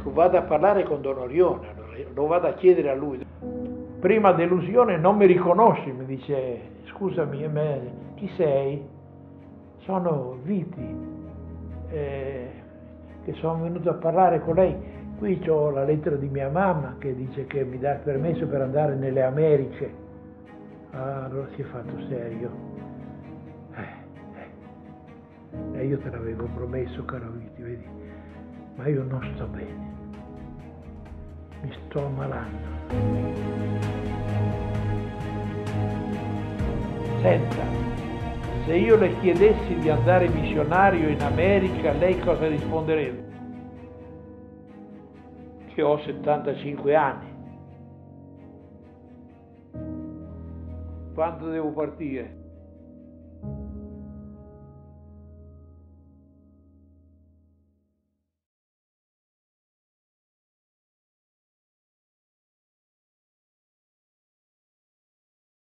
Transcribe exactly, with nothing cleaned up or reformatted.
Dico, vado a parlare con Don Orione, allora, lo vado a chiedere a lui. Prima delusione, non mi riconosci, mi dice, scusami, me, chi sei? Sono Viti, eh, che sono venuto a parlare con lei. Qui ho la lettera di mia mamma che dice che mi dà il permesso per andare nelle Americhe. Ah, allora si è fatto serio. Eh, eh. E io te l'avevo promesso, caro Viti, vedi, ma io non sto bene, mi sto ammalando. Senta, se io le chiedessi di andare missionario in America, lei cosa risponderebbe? Che ho settantacinque anni. Quando devo partire?